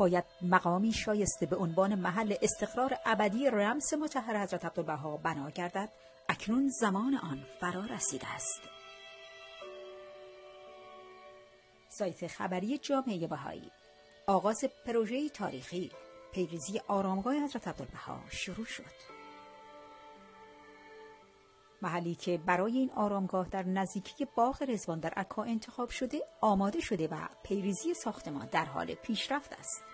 باید مقامی شایسته به عنوان محل استقرار ابدی رمز مطهر حضرت عبدالبها بنا گردد، اکنون زمان آن فرا رسیده است. سایت خبری جامعه بهایی. آغاز پروژه تاریخی پیروزی آرامگاه حضرت عبدالبها شروع شد. محلی که برای این آرامگاه در نزدیکی باغ رضوان در عکا انتخاب شده آماده شده و پیروزی ساختمان در حال پیشرفت است.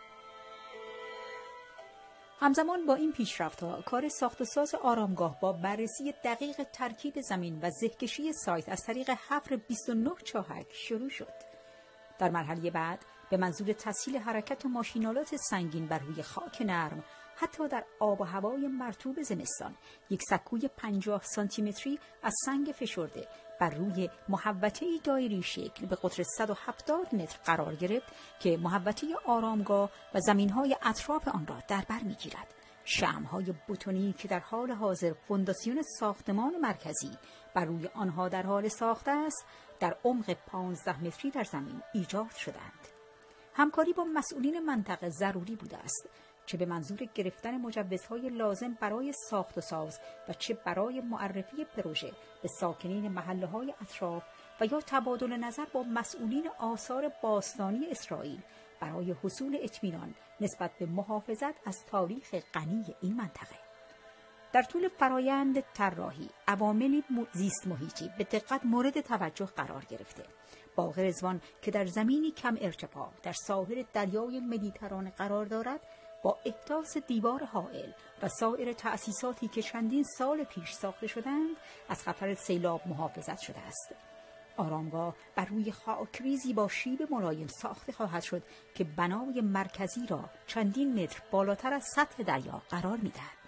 همزمان با این پیشرفت‌ها کار ساخت و ساز آرامگاه با بررسی دقیق ترکیب زمین و زهکشی سایت از طریق حفر 29 چاهک شروع شد. در مرحله بعد به منظور تسهیل حرکت ماشینالات سنگین بر روی خاک نرم، حتی در آب و هوای مرطوب زمستان، یک سکوی 50 سانتی متری از سنگ فشرده بر روی محوطه‌ای دایره‌ای شکل به قطر 170 متر قرار گرفت که محوطه آرامگاه و زمین‌های اطراف آن را در بر می‌گیرد. شمع‌های بتونی که در حال حاضر فونداسیون ساختمان مرکزی بر روی آنها در حال ساخته است، در عمق 15 متری در زمین ایجاد شدند. همکاری با مسئولین منطقه ضروری بوده است، چه به منظور گرفتن مجوزهای لازم برای ساخت و ساز و چه برای معرفی پروژه به ساکنین محله‌های اطراف و یا تبادل نظر با مسئولین آثار باستانی اسرائیل برای حصول اطمینان نسبت به محافظت از تاریخ غنی این منطقه. در طول فرایند طراحی عوامل زیست محیطی به دقت مورد توجه قرار گرفته. باغ رضوان که در زمینی کم ارتفاع در ساحل دریای مدیترانه قرار دارد، با احداث دیوار حائل و سایر تأسیساتی که چندین سال پیش ساخته شدند از خطر سیلاب محافظت شده است. آرامگاه بر روی خاکریزی با شیب ملایم ساخته خواهد شد که بنای مرکزی را چندین متر بالاتر از سطح دریا قرار می‌دهد.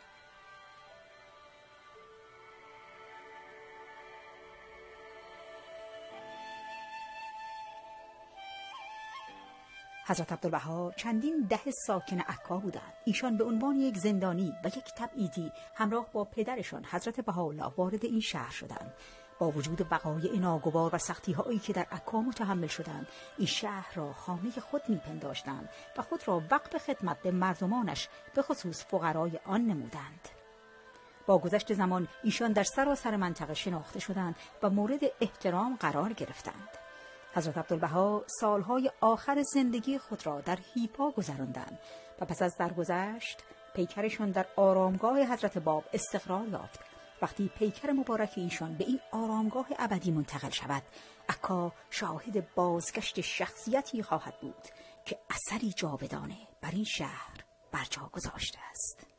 حضرت عبدالبها چندین دهه ساکن عکا بودند. ایشان به عنوان یک زندانی و یک تبعیدی همراه با پدرشان حضرت بهاءالله وارد این شهر شدند. با وجود وقایع ناگوار و سختی‌هایی که در عکا متحمل شدند، این شهر را خانه خود می‌پنداشتند و خود را وقف خدمت به مردمانش به خصوص فقرای آن نمودند. با گذشت زمان ایشان در سراسر منطقه شناخته شدند و مورد احترام قرار گرفتند. حضرت عبدالبها سالهای آخر زندگی خود را در حیفا گذراندند و پس از درگذشت پیکرشان در آرامگاه حضرت باب استقرار یافت. وقتی پیکر مبارک ایشان به این آرامگاه ابدی منتقل شود، عکا شاهد بازگشت شخصیتی خواهد بود که اثری جاودانه بر این شهر برجا گذاشته است.